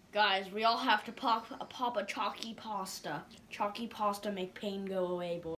Guys, we all have to pop a Choky pasta. Choky pasta make pain go away, boys.